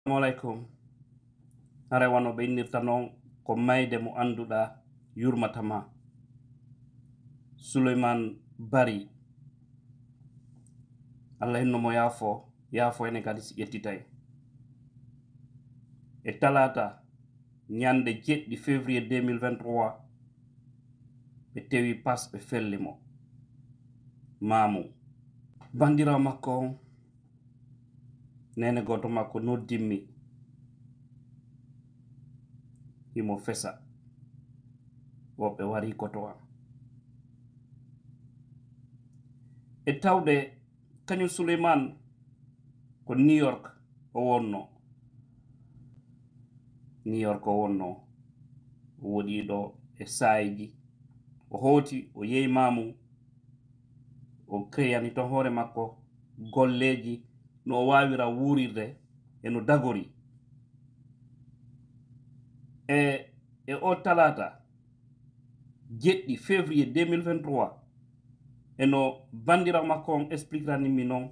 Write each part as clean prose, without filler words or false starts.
Assalamualaikum. Hare wano be innirta non ko mayde mo anduɗa yurmatama Souleymane Barry. Allah hinno mo yaafo ene kadi si ƴettitay. E talata ñande 7 février 2023 ɓe tewi pas ɓe felli mo Mamou. Bandirawo makko on nene goto makko noddimmi himo fesa woɓɓe wari koto am e tawde kañum Souleymane ko New York o wonno o woɗi ɗo e sayji o hoti o yehi Mamou o créani ton hoore makko golleji no o wawira wuurirde e no dagori e o talata 7 février 2023 eno bandirawo makko on expliqueranimi noon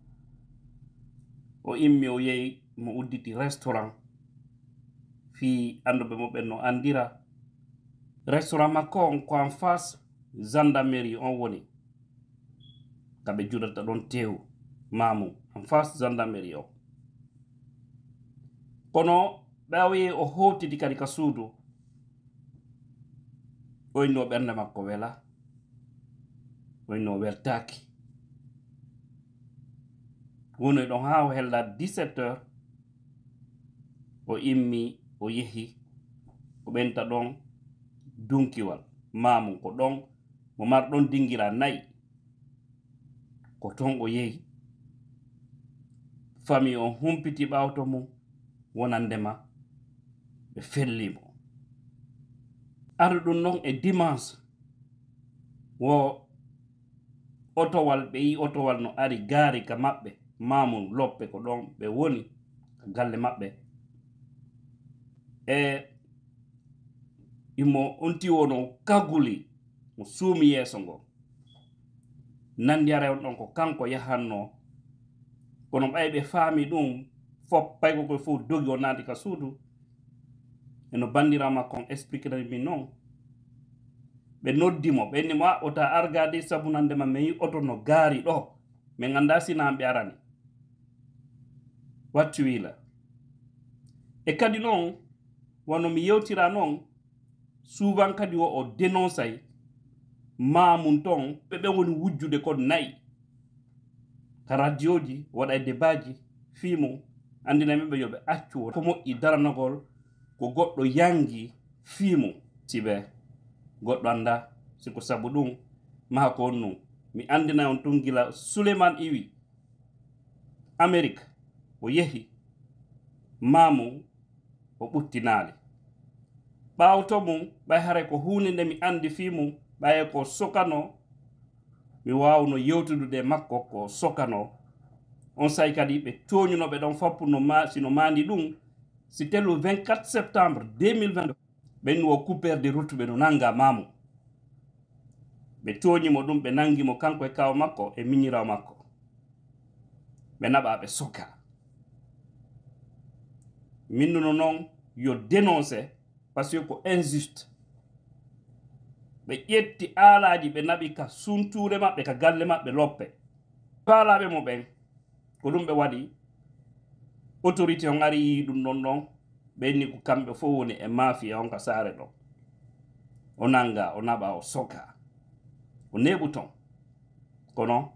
o immi o yehi mo udditi restaurant fi anduɓe mo ɓen no andira restaurant makko on ko en face gendarmerie on woni kaɓe juɗata ɗon tew Mamou en face gendarmerie o kono ɓawi o howtidi kadi ka suudu o inno ɓernde makko wela o inno weltaki woni ɗon ha o hella 17 heures o immi o yehi o ɓenta ɗon dunkiwal Mamou ko ɗon mo mar ɗon dingira nayi ko ton o yehi famille on humpiti ɓawto mum wonandema ɓe fellimo aɗa ɗum noon e dimanche wo otowal ɓe yi otowal no ari gaari ka maɓɓe Mamou loppe ko ɗon ɓe woni ka galle maɓɓe e imo on tiwo no kaguli mo suumi yeeso ngo nandi ara on ɗon ko kanko yahanno kono ɓay ɓe faami ɗum fop pay ko koye fof dogi o naati ka suudu eno bandirawo makko on expliquerani min noon ɓe noddimo ɓe innimo a ota argadi sabu nandema mi yi oto no gaari ɗo min anda sinan ɓe arani wattu wiila e kadi noon wano mi yewtira noon souvent kadi o dénonçay Mamou ton ɓe woni wujjude ko nayi ka radio ji waɗa débat fiimo andina ɓe yoɓe accu ko moƴƴi daranagol ko goɗɗo yangi fiimo siɓe goɗɗo anda siko sabu ɗum maa ko on mi andina on tun gila Souleymane iwi Amérique o yehi Mamou o ɓuttinaali ɓawto mum ɓay hare ko hunde nde mi andi fiimum ɓaye ko sokano mi wawno yewtudude makko ko sokano on say kadi ɓe toñunoɓe ɗon foppu sino mandi ɗum si telu 24 septembre 2020 ɓenni o coupeur de route ɓe no nanga Mamou ɓe toñimo ɗum ɓe nangimo kanko e kaw makko e miñirawo makko ɓe naɓa ɓe soka minnuno noon yo dénoncé par ce que ko injuste ɓe ƴetti aalaji ɓe naɓi ka sunture maɓɓe ka galle maɓɓe loppe faalaɓe mo ɓen ko ɗum ɓe waɗi autorité on ari yi ɗum ɗon ɓenni ko kamɓe fof woni e mafia on ka saare ɗon o nanga o naɓa o soka o neɓu ton kono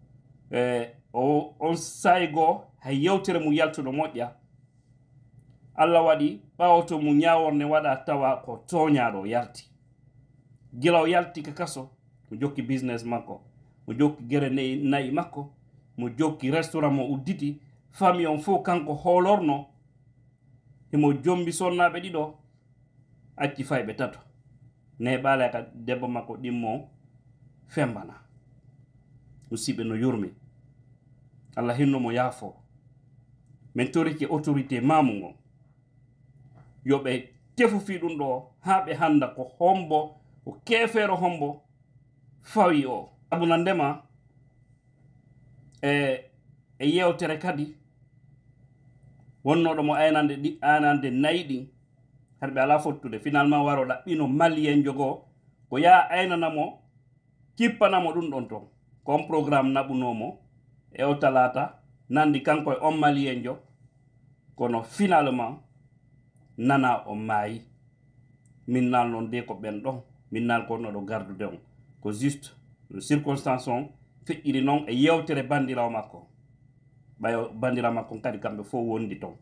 on saygo hay yewtere mum yaltuɗo moƴƴa Allah waɗi ɓawoto mu ñaworne waɗa tawa ko toñaɗo o yalti gila o yalti ka kaso mo jokki business makko mo jokki gere nayi makko mo jokki restaurant mo udditi famille on fof kanko hoolorno himo jombi sonnaɓe ɗiɗo acci fayɓe tato ne ɓaale ka debbo makko ɗimmo fembana musidɓe no yurmi Allah hinno mo yaafo min toriki autorité Mamou on yoɓe tefufi ɗum ɗo ha ɓe handa ko hombo ko kefeero hombo fawi o abuna ndema e yewtere kadi wonnoɗo mo anande nayi ɗin harɓe ala fottude finalement waro ɗaɓɓino malien jogo ko ya aynanamo kippanamo ɗum ɗon ton comme programme naɓunomo e o talata nandi kanko e on malien jo kono finalement nana o maayi min nal non de ko ɓen ɗon min nal ko noɗo gardude on ko juste circonstance on feƴƴiri noon e yewtere bandirawo makko ɓayo bandirawo makko kadi kamɓe fof wondi ton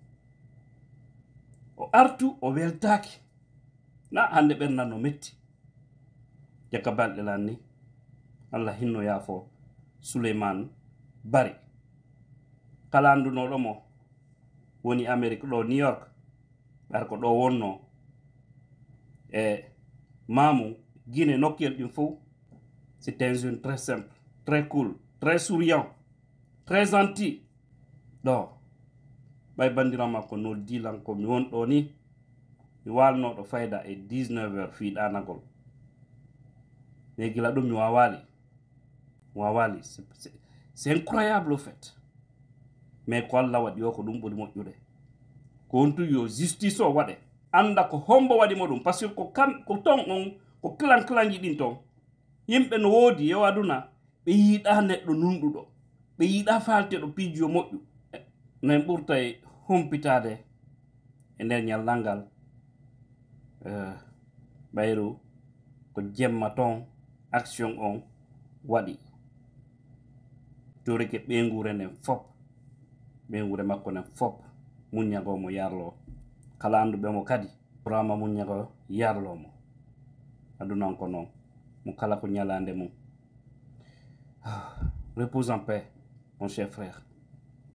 o artu o weltaki na hande ɓerndan no metti jakka balɗe lan ni Allah hinno yaafo Souleymane Barry kala andunoɗomo woni Amérique ɗo New York ɓar ko ɗo wonno e Mamou Guinée nokkuyel ɗin fof c'était un jeune très simple très cool très souriant très gentil ɗo ɓay bandirawo makko noddilan ko mi won ɗo ni mi walnoɗo fayda e 19h fiiɗanagol mais gila ɗum mi wawali c'est incroyable au fait mais ko Allah waɗi o ko ɗum ɓuri moƴƴude ko wontu yo justice o waɗe anda ko hombo waɗimo ɗum par ce que ko ton on ko clanji ɗin ton yimɓe no woodi yo aduna ɓe yiiɗa neɗɗo nunɗuɗo ɓe yiiɗa falteɗo piijo moƴƴu no en ɓurta e humpitade e nder ñallal ngal ɓayru ko jemma ton action on waɗi torike ɓeygure nden fop ɓeygure makko nden fop muññago mo yarlo kala anduɓe mo kadi rama muññago yarlomo adunan ko noon mo kala ko ñalande mum repose en paix mon cher frère.